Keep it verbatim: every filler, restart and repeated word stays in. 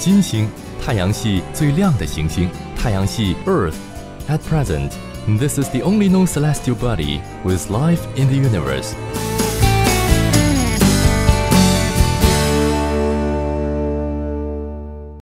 金星，太阳系最亮的行星，太阳系 Earth. At present, this is the only known celestial body with life in the universe.